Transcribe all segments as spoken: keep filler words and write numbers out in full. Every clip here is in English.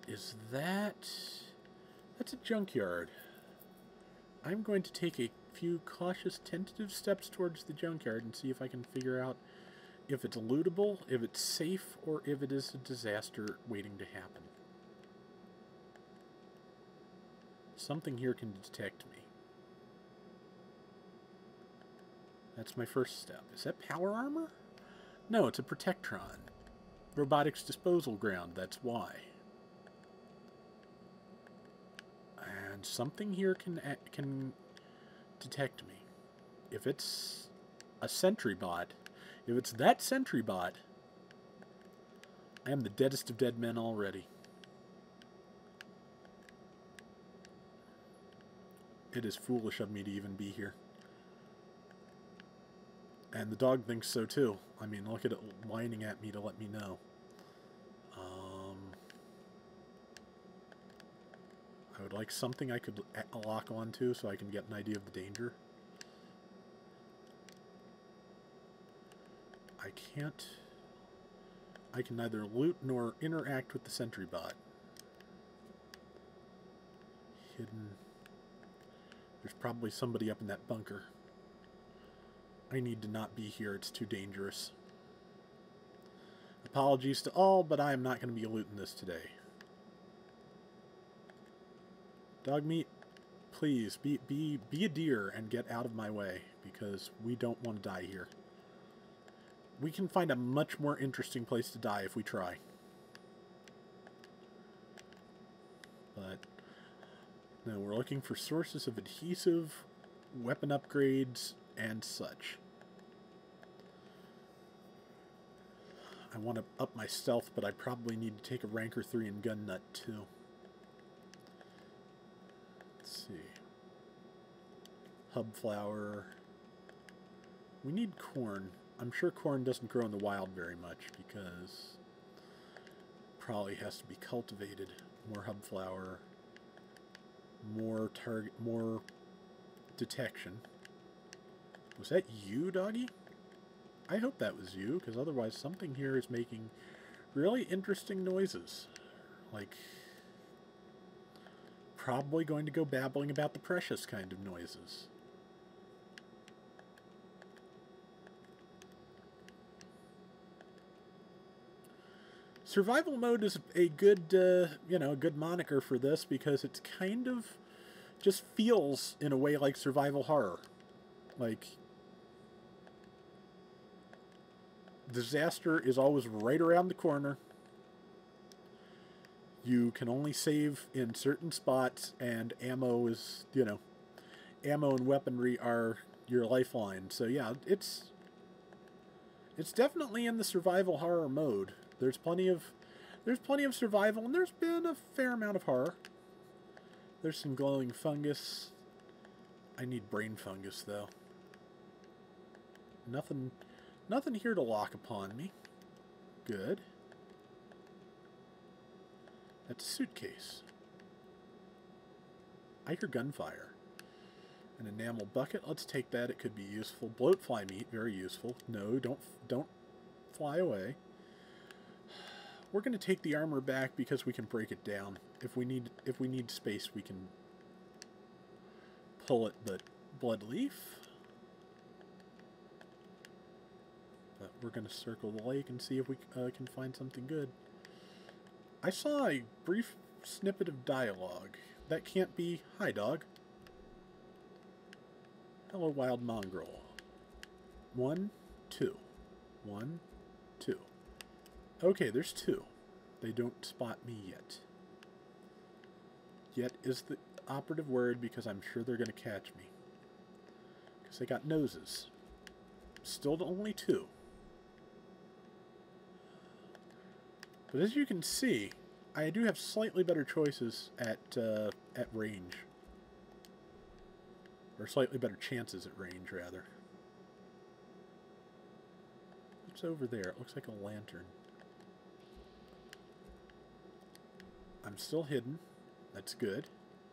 is that... That's a junkyard. I'm going to take a few cautious, tentative steps towards the junkyard and see if I can figure out if it's lootable, if it's safe, or if it is a disaster waiting to happen. Something here can detect me. That's my first step. Is that power armor? No, it's a Protectron. Robotics disposal ground, that's why. And something here can can detect me. If it's a sentry bot, if it's that sentry bot, I am the deadest of dead men already. It is foolish of me to even be here. And the dog thinks so too. I mean, look at it whining at me to let me know. Um, I would like something I could lock onto so I can get an idea of the danger. I can't... I can neither loot nor interact with the sentry bot. Hidden... There's probably somebody up in that bunker. I need to not be here. It's too dangerous. Apologies to all, but I am not going to be looting this today. Dog meat, please, be, be, be a deer and get out of my way, because we don't want to die here. We can find a much more interesting place to die if we try. But... no, we're looking for sources of adhesive, weapon upgrades, and such. I want to up my stealth, but I probably need to take a Ranker three and Gun Nut too. Let's see. Hub flower. We need corn. I'm sure corn doesn't grow in the wild very much because probably has to be cultivated. More hub flower. More target, more detection. Was that you, doggy? I hope that was you, because otherwise something here is making really interesting noises. Like, probably going to go babbling about the precious kind of noises. Survival mode is a good, uh, you know, a good moniker for this because it's kind of just feels in a way like survival horror. Like, disaster is always right around the corner. You can only save in certain spots, and ammo is, you know, ammo and weaponry are your lifeline. So yeah, it's it's definitely in the survival horror mode. There's plenty of there's plenty of survival, and there's been a fair amount of horror. There's some glowing fungus. I need brain fungus though. Nothing nothing here to lock upon me. Good. That's a suitcase. I hear gunfire. An enamel bucket. Let's take that. It could be useful. Bloatfly meat. Very useful. No, don't don't fly away. We're going to take the armor back because we can break it down. If we need if we need space, we can pull it. But blood leaf. But we're going to circle the lake and see if we uh, can find something good. I saw a brief snippet of dialogue. That can't be... Hi, dog. Hello, wild mongrel. One, two. One, two. Okay, there's two. They don't spot me yet. Yet is the operative word because I'm sure they're going to catch me. Because they got noses. Still only two. But as you can see, I do have slightly better choices at uh, at range. Or slightly better chances at range, rather. What's over there? It looks like a lantern. I'm still hidden. That's good.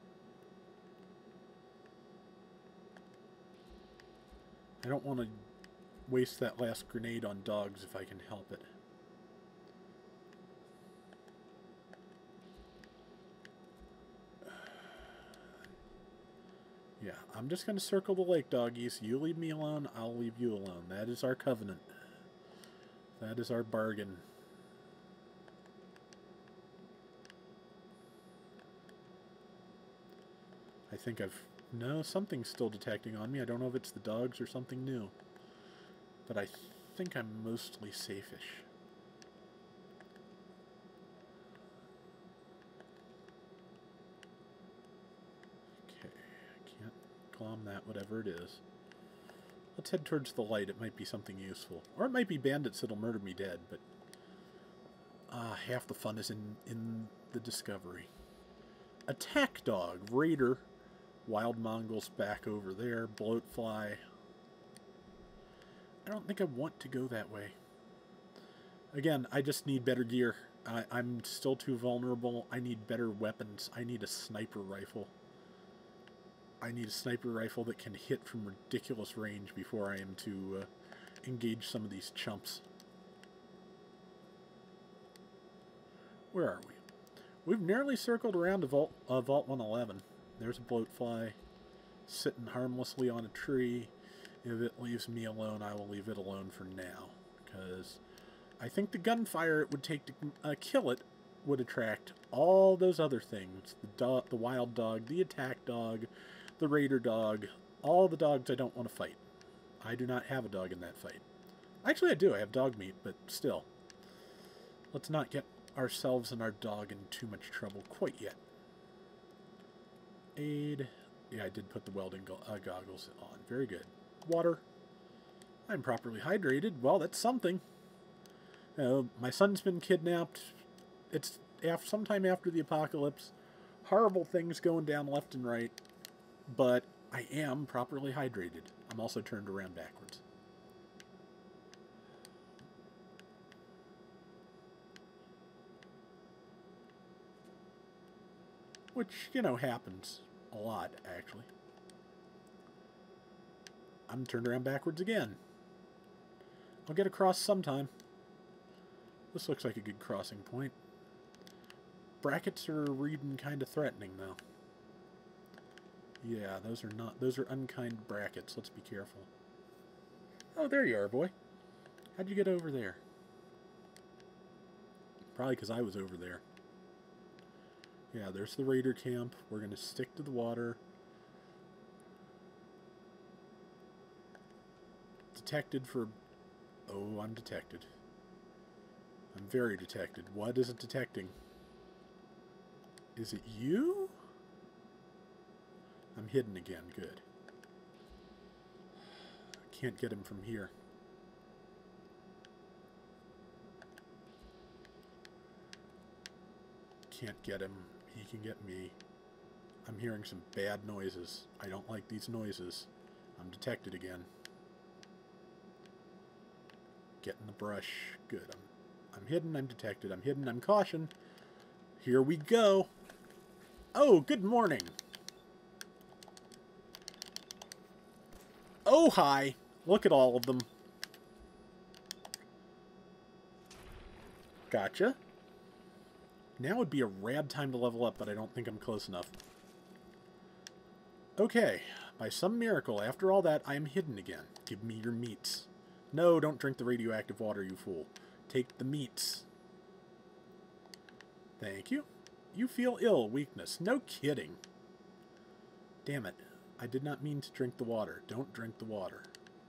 I don't want to waste that last grenade on dogs if I can help it. Yeah, I'm just going to circle the lake, doggies. You leave me alone, I'll leave you alone. That is our covenant. That is our bargain. I think I've... No, something's still detecting on me. I don't know if it's the dogs or something new. But I think I'm mostly safe-ish. Okay, I can't glom that, whatever it is. Let's head towards the light. It might be something useful. Or it might be bandits that'll murder me dead, but... Ah, half the fun is in, in the discovery. Attack dog, raider, wild mongols back over there, bloatfly. I don't think I want to go that way. Again, I just need better gear. I, I'm still too vulnerable. I need better weapons. I need a sniper rifle. I need a sniper rifle that can hit from ridiculous range before I am to uh, engage some of these chumps. Where are we? We've nearly circled around a Vault, uh, Vault one eleven. There's a bloatfly sitting harmlessly on a tree. If it leaves me alone, I will leave it alone for now. Because I think the gunfire it would take to uh, kill it would attract all those other things. The, do the wild dog, the attack dog, the raider dog, all the dogs I don't want to fight. I do not have a dog in that fight. Actually, I do. I have dog meat, but still. Let's not get ourselves and our dog in too much trouble quite yet. Aid. Yeah, I did put the welding go uh, goggles on. Very good. Water. I'm properly hydrated. Well, that's something. Uh, my son's been kidnapped. It's after, sometime after the apocalypse. Horrible things going down left and right. But I am properly hydrated. I'm also turned around backwards. Which, you know, happens a lot, actually. I'm turned around backwards again. I'll get across sometime. This looks like a good crossing point. Brackets are reading kind of threatening, though. Yeah, those are not... Those are unkind brackets. Let's be careful. Oh, there you are, boy. How'd you get over there? Probably because I was over there. Yeah, there's the raider camp. We're going to stick to the water. Detected for... Oh, I'm detected. I'm very detected. What is it detecting? Is it you? I'm hidden again. Good. Can't get him from here. Can't get him. He can get me. I'm hearing some bad noises. I don't like these noises. I'm detected again. Get in the brush. Good. I'm, I'm hidden. I'm detected. I'm hidden. I'm cautioned. Here we go. Oh, good morning. Oh, hi. Look at all of them. Gotcha. Now would be a rad time to level up, but I don't think I'm close enough. Okay. By some miracle, after all that, I am hidden again. Give me your meats. No, don't drink the radioactive water, you fool. Take the meats. Thank you. You feel ill, weakness. No kidding. Damn it. I did not mean to drink the water. Don't drink the water.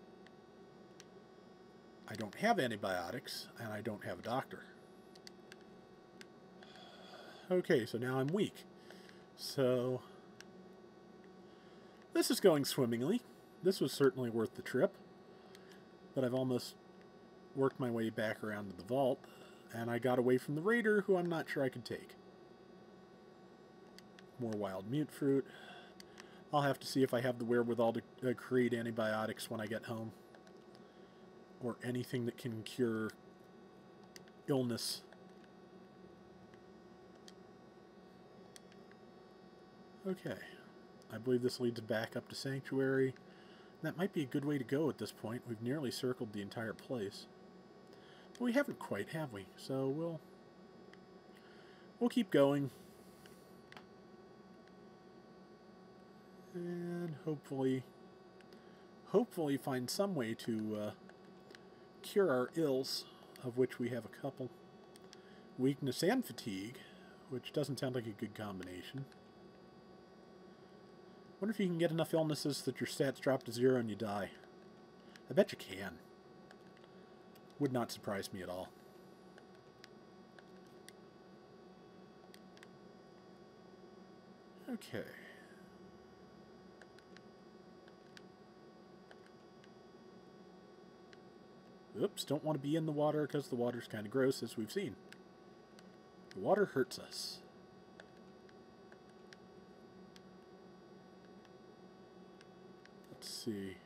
I don't have antibiotics, and I don't have a doctor. Okay, so now I'm weak. So, this is going swimmingly. This was certainly worth the trip. But I've almost worked my way back around to the vault, and I got away from the raider, who I'm not sure I could take. More wild mute fruit. I'll have to see if I have the wherewithal to uh, create antibiotics when I get home. Or anything that can cure illness. Okay. I believe this leads back up to Sanctuary. That might be a good way to go at this point. We've nearly circled the entire place. But we haven't quite, have we? So we'll... We'll keep going. And can hopefully, hopefully find some way to uh, cure our ills, of which we have a couple. Weakness and fatigue, which doesn't sound like a good combination. Wonder if you can get enough illnesses that your stats drop to zero and you die. I bet you can. Would not surprise me at all. Okay. Oops, don't want to be in the water because the water's kind of gross, as we've seen. The water hurts us. Let's see.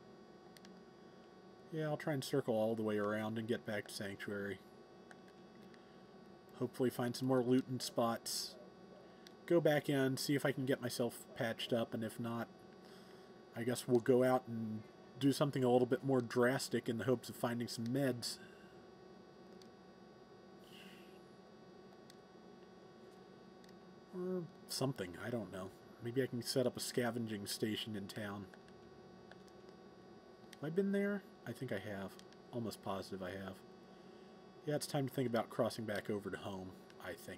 Yeah, I'll try and circle all the way around and get back to Sanctuary. Hopefully find some more looting spots. Go back in, see if I can get myself patched up, and if not, I guess we'll go out and do something a little bit more drastic in the hopes of finding some meds. Or something, I don't know. Maybe I can set up a scavenging station in town. Have I been there? I think I have. Almost positive I have. Yeah, it's time to think about crossing back over to home, I think.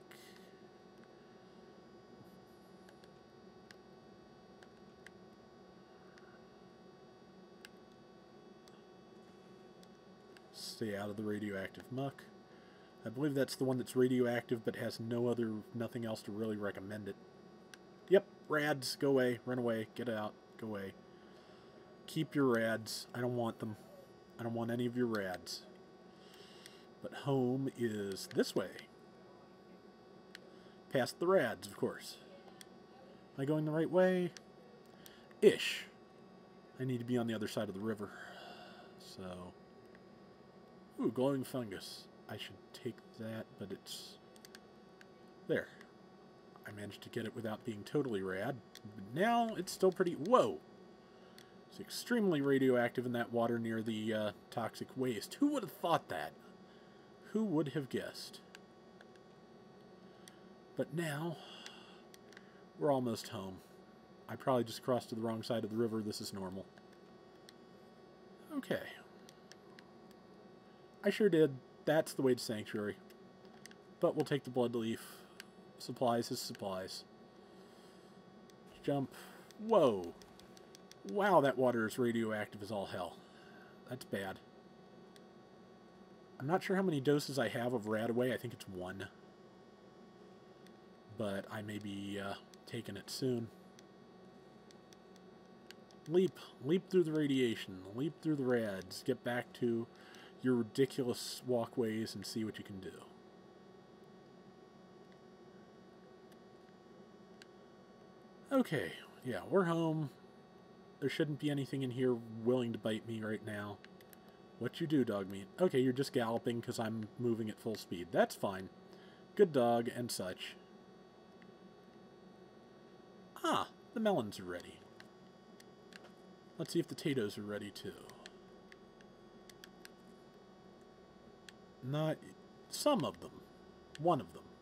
Stay out of the radioactive muck. I believe that's the one that's radioactive but has no other, nothing else to really recommend it. Yep, rads, go away, run away, get out, go away. Keep your rads, I don't want them. I don't want any of your rads. But home is this way. Past the rads, of course. Am I going the right way? Ish. I need to be on the other side of the river. So... Ooh, glowing fungus. I should take that, but it's... There. I managed to get it without being totally rad. But now it's still pretty... Whoa! It's extremely radioactive in that water near the uh, toxic waste. Who would have thought that? Who would have guessed? But now, we're almost home. I probably just crossed to the wrong side of the river. This is normal. Okay. I sure did. That's the way to Sanctuary. But we'll take the blood leaf. Supplies is supplies. Jump. Whoa. Wow, that water is radioactive as all hell. That's bad. I'm not sure how many doses I have of Radaway. I think it's one. But I may be uh, taking it soon. Leap. Leap through the radiation. Leap through the rads. Get back to your ridiculous walkways and see what you can do. Okay. Yeah, we're home. There shouldn't be anything in here willing to bite me right now. What you do, dog meat? Okay, you're just galloping because I'm moving at full speed. That's fine. Good dog and such. Ah, the melons are ready. Let's see if the potatoes are ready too. Not... some of them. One of them.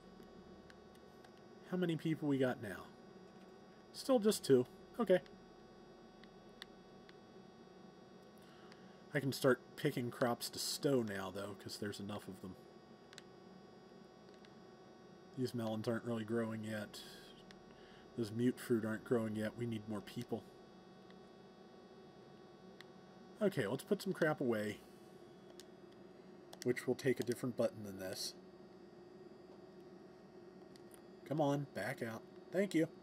How many people we got now? Still just two. Okay. I can start picking crops to stow now, though, because there's enough of them. These melons aren't really growing yet. Those mute fruit aren't growing yet. We need more people. Okay, let's put some crap away, which will take a different button than this. Come on, back out. Thank you.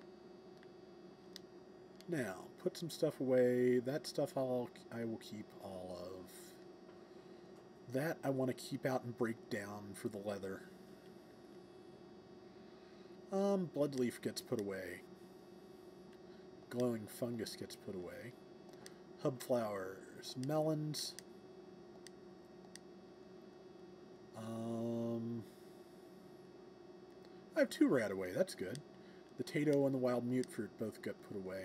Now, put some stuff away. That stuff I'll, I will keep all of. That I want to keep out and break down for the leather. Um, bloodleaf gets put away. Glowing fungus gets put away. Hub flowers. Melons. Um, I have two Radaway. That's good. The Tato and the wild mute fruit both got put away.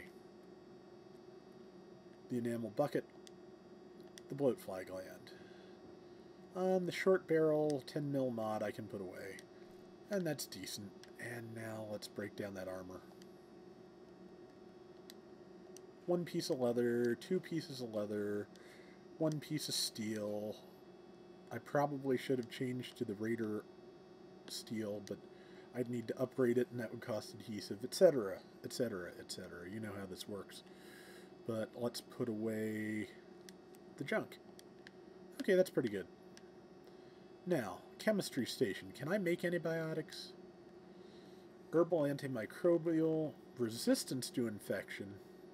The enamel bucket, the bloatfly gland. Um, the short barrel ten mil mod I can put away. And that's decent. And now let's break down that armor. one piece of leather, two pieces of leather, one piece of steel. I probably should have changed to the Raider steel, but I'd need to upgrade it, and that would cost adhesive, et cetera, et cetera, et cetera. You know how this works. But let's put away the junk. Okay, that's pretty good. Now, chemistry station. Can I make antibiotics? Herbal antimicrobial, resistance to infection.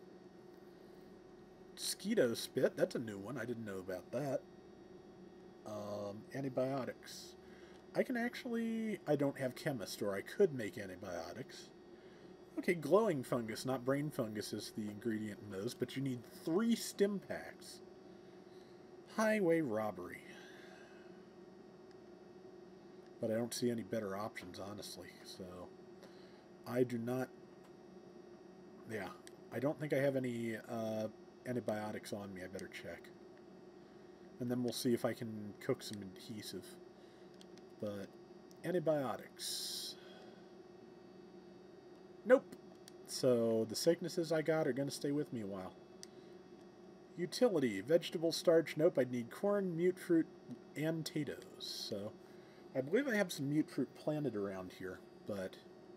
Mosquito spit, that's a new one. I didn't know about that. Um, antibiotics. I can actually... I don't have chemist, or I could make antibiotics. Okay, glowing fungus, not brain fungus is the ingredient in those, but you need three stim packs. Highway robbery. But I don't see any better options, honestly, so... I do not... Yeah, I don't think I have any uh, antibiotics on me. I better check. And then we'll see if I can cook some adhesive. But, antibiotics... Nope. So, the sicknesses I got are going to stay with me a while. Utility. Vegetable starch. Nope, I'd need corn, mute fruit, and potatoes. So, I believe I have some mute fruit planted around here, but...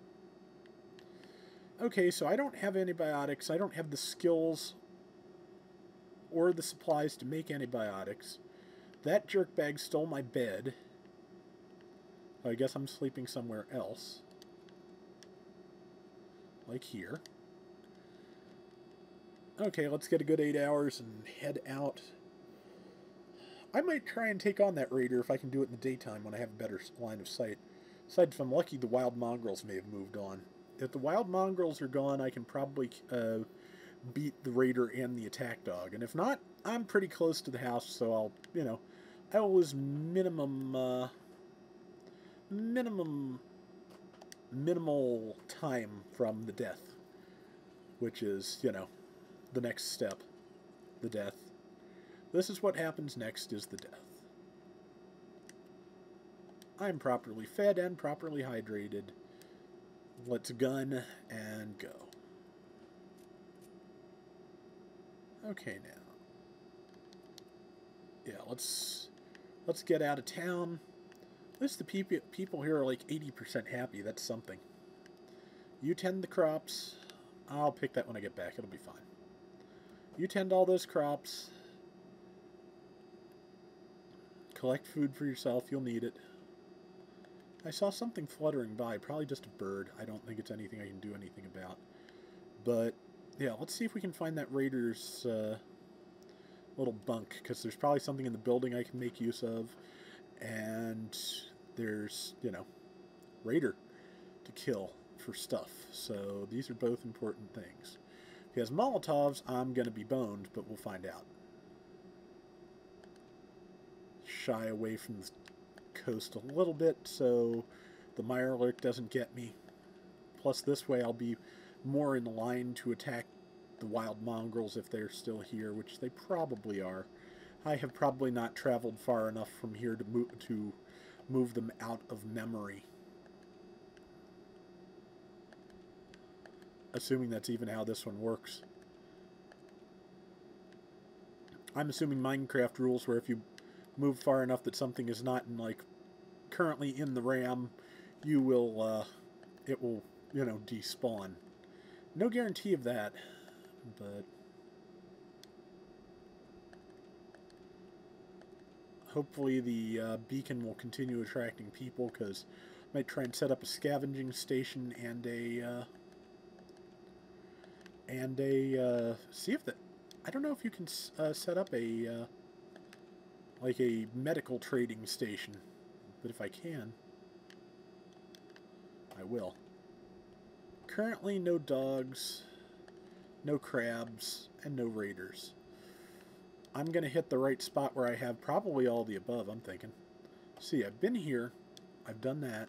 Okay, so I don't have antibiotics. I don't have the skills or the supplies to make antibiotics. That jerkbag stole my bed. I guess I'm sleeping somewhere else. Like here. Okay, let's get a good eight hours and head out. I might try and take on that raider if I can do it in the daytime when I have a better line of sight. Aside, if I'm lucky, the wild mongrels may have moved on. If the wild mongrels are gone, I can probably uh, beat the raider and the attack dog. And if not, I'm pretty close to the house, so I'll, you know, I will lose minimum, uh, minimum, minimal time from the death. Which is, you know, the next step. The death. This is what happens next, is the death. I'm properly fed and properly hydrated. Let's gun and go. Okay, now. Yeah, let's let's get out of town. At least the people people here are like eighty percent happy. That's something. You tend the crops. I'll pick that when I get back. It'll be fine. You tend all those crops. Collect food for yourself. You'll need it. I saw something fluttering by, probably just a bird. I don't think it's anything I can do anything about. But, yeah, let's see if we can find that raider's uh, little bunk, because there's probably something in the building I can make use of. And there's, you know, raider to kill for stuff. So these are both important things. If he has Molotovs, I'm going to be boned, but we'll find out. Shy away from the coast a little bit so the Mirelurk doesn't get me. Plus this way I'll be more in line to attack the wild mongrels if they're still here, which they probably are. I have probably not traveled far enough from here to move, to move them out of memory. Assuming that's even how this one works. I'm assuming Minecraft rules where if you move far enough that something is not in, like, currently in the RAM, you will, uh, it will, you know, despawn. No guarantee of that, but hopefully the uh, beacon will continue attracting people, because I might try and set up a scavenging station and a, uh, and a, uh, see if the, I don't know if you can uh, set up a, uh, like a medical trading station, but if I can, I will. Currently no dogs, no crabs, and no raiders. I'm going to hit the right spot where I have probably all the above, I'm thinking. See, I've been here, I've done that.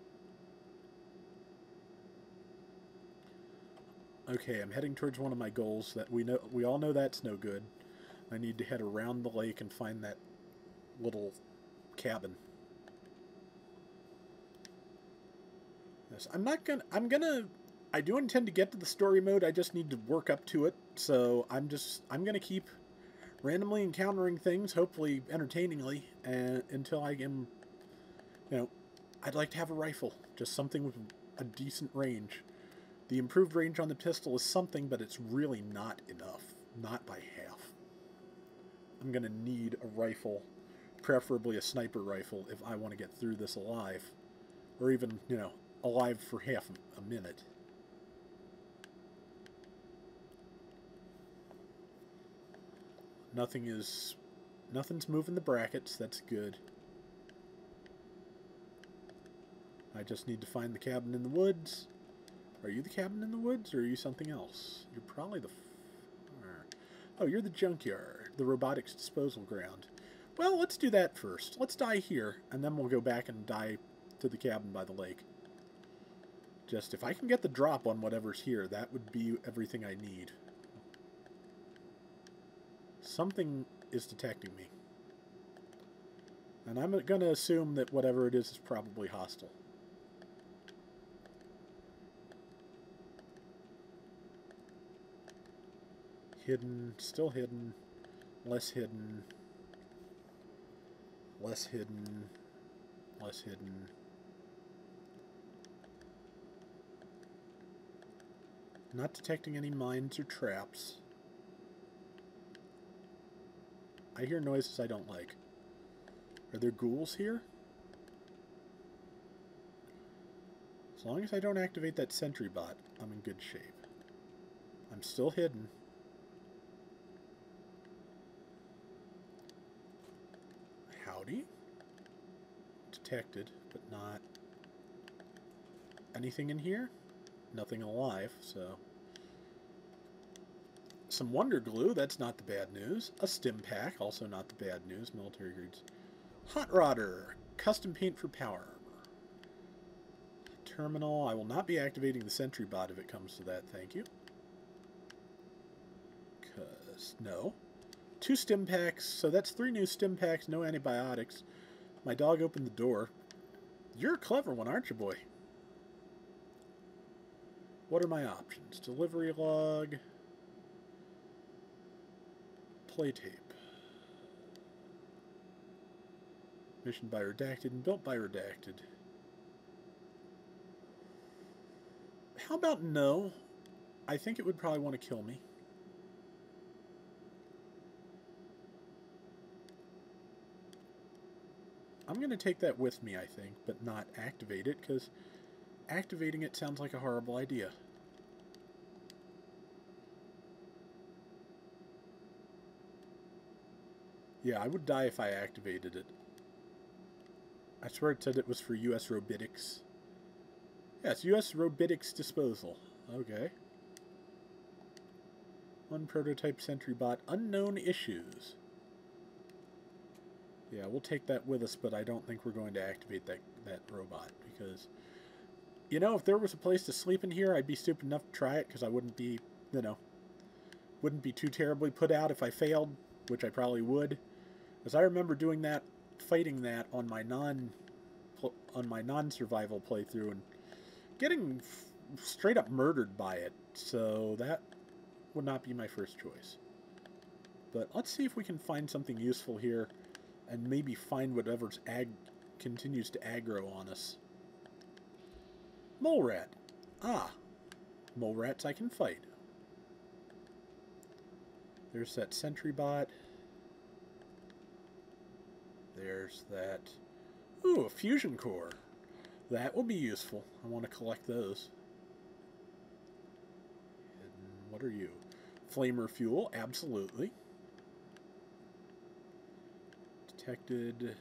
Okay, I'm heading towards one of my goals that we know, we all know that's no good. I need to head around the lake and find that little cabin. Yes, I'm not gonna, I'm gonna, I do intend to get to the story mode. I just need to work up to it. So I'm just I'm gonna keep randomly encountering things, hopefully entertainingly, and until I am, you know, I'd like to have a rifle, just something with a decent range. The improved range on the pistol is something, but it's really not enough, not by half. I'm gonna need a rifle, preferably a sniper rifle, if I want to get through this alive, or even, you know, alive for half a minute. Nothing is... Nothing's moving the brackets. That's good. I just need to find the cabin in the woods. Are you the cabin in the woods, or are you something else? You're probably the... Oh, you're the junkyard. The robotics disposal ground. Well, let's do that first. Let's die here, and then we'll go back and die to the cabin by the lake. Just, if I can get the drop on whatever's here, that would be everything I need. Something is detecting me. And I'm going to assume that whatever it is is probably hostile. Hidden, still hidden, less hidden, less hidden, less hidden. Not detecting any mines or traps. I hear noises I don't like. Are there ghouls here? As long as I don't activate that sentry bot, I'm in good shape. I'm still hidden. Howdy. Detected, but not anything in here. Nothing alive, so... Some wonder glue, that's not the bad news. A stim pack, also not the bad news. Military grades. Hot rodder, custom paint for power armor. Terminal, I will not be activating the sentry bot if it comes to that, thank you. Cause, no. Two stim packs, so that's three new stim packs, no antibiotics. My dog opened the door. You're a clever one, aren't you, boy? What are my options? Delivery log... Play tape. Mission by Redacted and built by Redacted. How about no? I think it would probably want to kill me. I'm going to take that with me, I think, but not activate it, because activating it sounds like a horrible idea. Yeah, I would die if I activated it. I swear it said it was for U S Robotics. Yes, U S Robotics Disposal. Okay. One prototype sentry bot. Unknown issues. Yeah, we'll take that with us, but I don't think we're going to activate that, that robot, because... You know, if there was a place to sleep in here, I'd be stupid enough to try it, because I wouldn't be, you know... Wouldn't be too terribly put out if I failed, which I probably would. As I remember doing that, fighting that on my non, on my non-survival playthrough and getting straight up murdered by it. So that would not be my first choice. But let's see if we can find something useful here, and maybe find whatever's ag continues to aggro on us. Mole rat. Ah, mole rats I can fight. There's that sentry bot. There's that... Ooh, a fusion core. That will be useful. I want to collect those. And what are you? Flamer fuel, absolutely. Detected.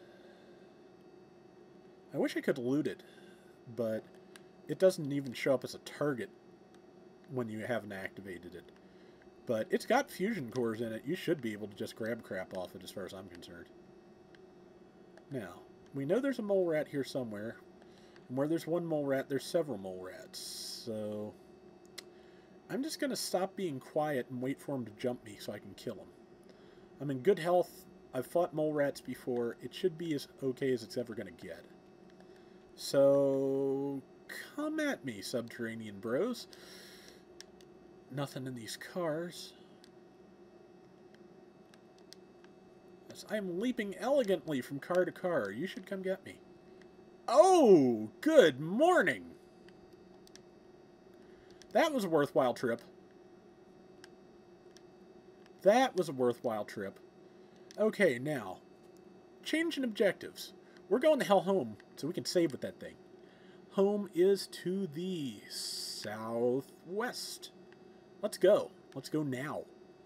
I wish I could loot it, but it doesn't even show up as a target when you haven't activated it. But it's got fusion cores in it. You should be able to just grab crap off it as far as I'm concerned. Now, we know there's a mole rat here somewhere. And where there's one mole rat, there's several mole rats. So, I'm just going to stop being quiet and wait for him to jump me so I can kill him. I'm in good health. I've fought mole rats before. It should be as okay as it's ever going to get. So, come at me, subterranean bros. Nothing in these cars. Yes, I am leaping elegantly from car to car. You should come get me. Oh, good morning. That was a worthwhile trip. That was a worthwhile trip. Okay, now, change in objectives. We're going the hell home, so we can save with that thing. Home is to the southwest. Let's go. Let's go now.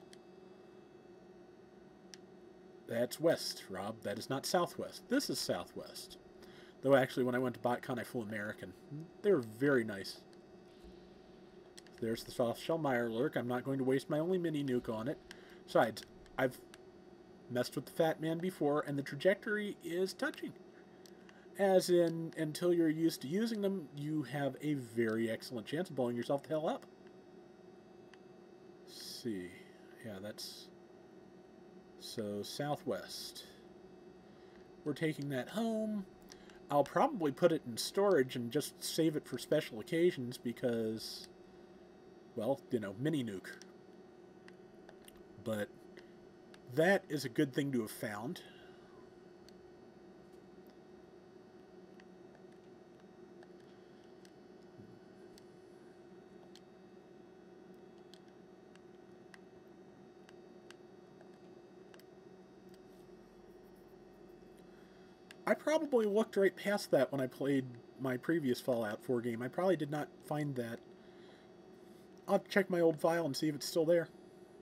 That's west, Rob. That is not southwest. This is southwest. Though, actually, when I went to BotCon, I flew American. They were very nice. There's the soft shell Mirelurk. I'm not going to waste my only mini nuke on it. Besides, I've messed with the Fat Man before, and the trajectory is touching. As in, until you're used to using them, you have a very excellent chance of blowing yourself the hell up. Let's see. Yeah, that's... So, southwest. We're taking that home. I'll probably put it in storage and just save it for special occasions because... Well, you know, mini nuke. But that is a good thing to have found. I probably looked right past that when I played my previous Fallout four game. I probably did not find that. I'll check my old file and see if it's still there.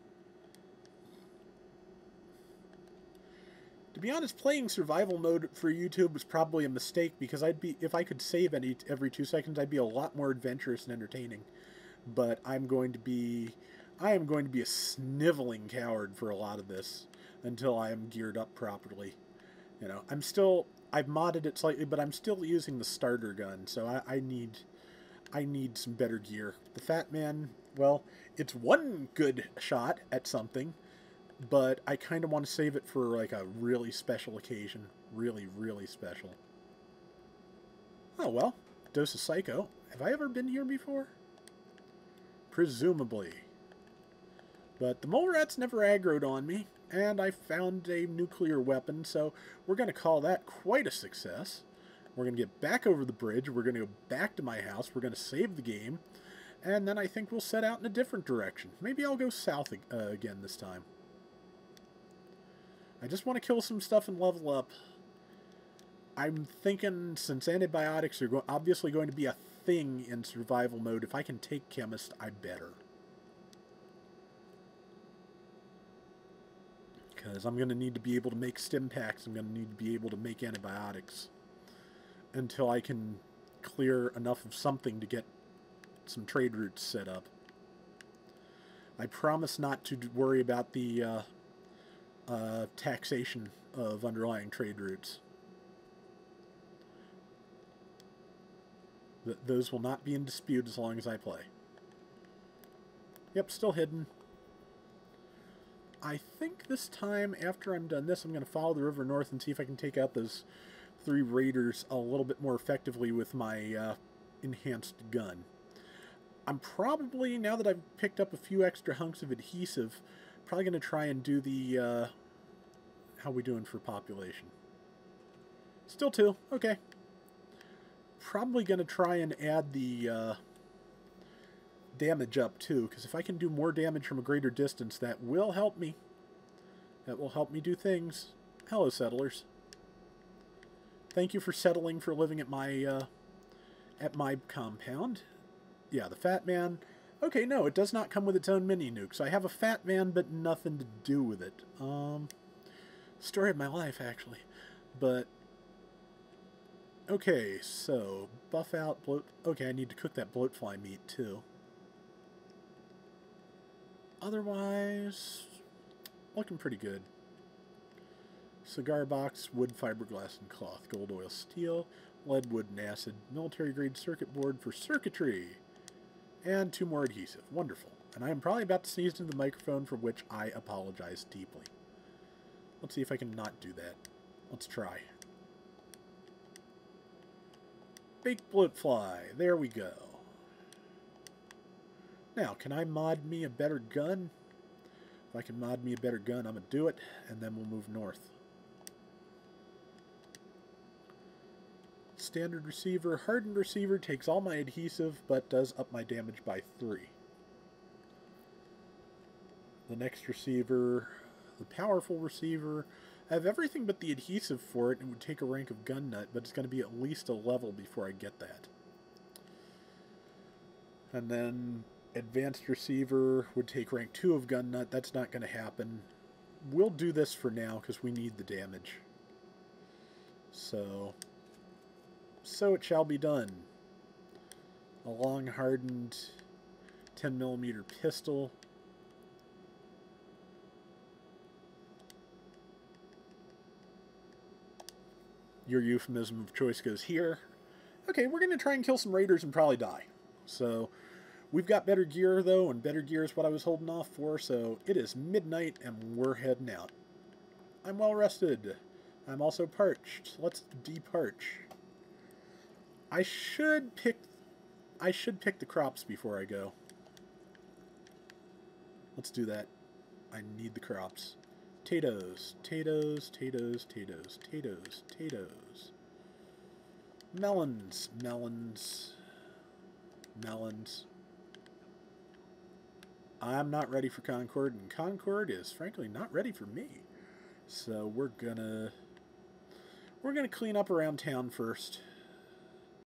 To be honest, playing survival mode for YouTube was probably a mistake because I'd be if I could save any every two seconds, I'd be a lot more adventurous and entertaining. But I'm going to be I am going to be a sniveling coward for a lot of this until I am geared up properly. You know, I'm still I've modded it slightly, but I'm still using the starter gun, so I, I need I need some better gear. The Fat Man, well, it's one good shot at something, but I kind of want to save it for like a really special occasion. Really, really special. Oh, well, Dose of Psycho. Have I ever been here before? Presumably. But the mole rats never aggroed on me, and I found a nuclear weapon, so we're going to call that quite a success. We're going to get back over the bridge, we're going to go back to my house, we're going to save the game, and then I think we'll set out in a different direction. Maybe I'll go south uh, again this time. I just want to kill some stuff and level up. I'm thinking, since antibiotics are go obviously going to be a thing in survival mode, if I can take Chemist, I better. Because I'm going to need to be able to make stim packs, I'm going to need to be able to make antibiotics. Until I can clear enough of something to get some trade routes set up. I promise not to worry about the uh, uh, taxation of underlying trade routes. Th those will not be in dispute as long as I play. Yep, still hidden. I think this time, after I'm done this, I'm going to follow the river north and see if I can take out those three raiders a little bit more effectively with my uh, enhanced gun. I'm probably, now that I've picked up a few extra hunks of adhesive, probably going to try and do the, uh, how we doing for population? Still two, okay. Probably going to try and add the uh, damage up too, because if I can do more damage from a greater distance, that will help me. That will help me do things. Hello, settlers. Thank you for settling for living at my uh, at my compound. Yeah, the Fat Man. Okay, no, it does not come with its own mini nuke. So I have a Fat Man, but nothing to do with it. Um, story of my life, actually. But okay, so buff out bloat. Okay, I need to cook that bloatfly meat too. Otherwise, looking pretty good. Cigar box, wood, fiberglass, and cloth, gold, oil, steel, lead, wood, and acid, military grade circuit board for circuitry, and two more adhesive. Wonderful. And I am probably about to sneeze into the microphone, for which I apologize deeply. Let's see if I can not do that. Let's try. fake bullet fly. There we go. Now, can I mod me a better gun? If I can mod me a better gun, I'm going to do it, and then we'll move north. Standard receiver. Hardened receiver takes all my adhesive, but does up my damage by three. The next receiver, the powerful receiver. I have everything but the adhesive for it, and it would take a rank of gun nut, but it's going to be at least a level before I get that. And then advanced receiver would take rank two of gun nut. That's not going to happen. We'll do this for now because we need the damage. So, so it shall be done. A long hardened ten millimeter pistol. Your euphemism of choice goes here. Okay, we're going to try and kill some raiders and probably die. So, we've got better gear, though, and better gear is what I was holding off for, so it is midnight, and we're heading out. I'm well rested. I'm also parched. Let's deparch. I should pick... I should pick the crops before I go. Let's do that. I need the crops. Potatoes, potatoes, potatoes, potatoes, potatoes, potatoes. Melons, melons, melons. I'm not ready for Concord, and Concord is frankly not ready for me. So we're gonna we're gonna clean up around town first.